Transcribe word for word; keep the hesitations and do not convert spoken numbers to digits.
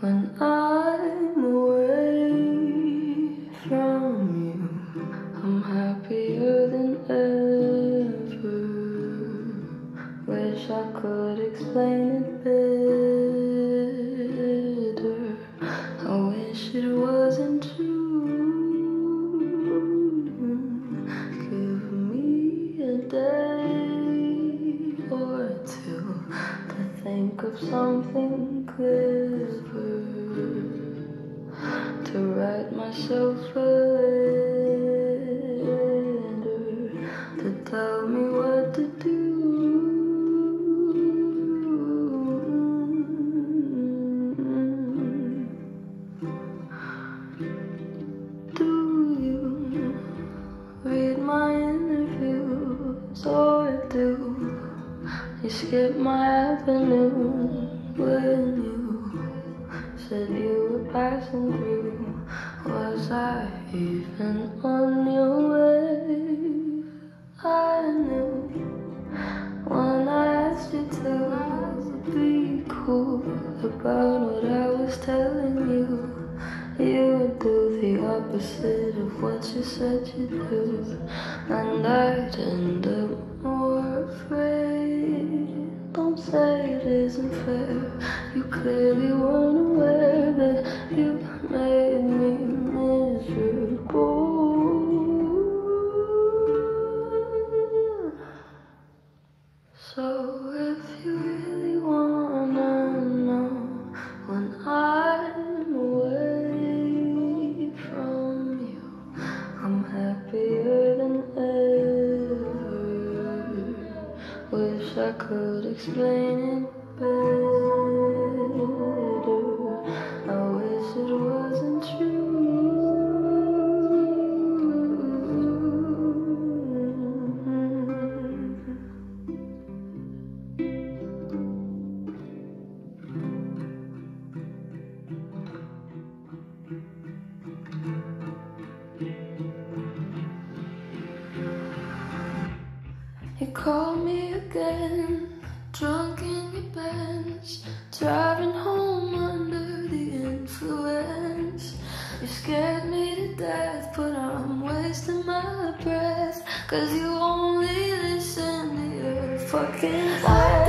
when I'm away from you. I'm happier than ever. Wish I could explain it better. I wish it wasn't true. Give me a day or two to think of something clever, to write myself a letter, to tell me what to do. Do you read my interviews, or do you skip my avenue when you said you were passing through? Was I even on your wave? I knew when I asked you to be cool about what I was telling you, you would do the opposite of what you said you'd do, and I'd end up more afraid. Don't say it isn't fair. You clearly weren't aware that you made me miserable. So if you really wanna know when I'm away from you, I'm happier than ever. Wish I could explain it better. I wish it wasn't true. You called me again, drunk in your Benz, driving home under the influence. You scared me to death, but I'm wasting my breath, 'cause you only listen to your fucking lies.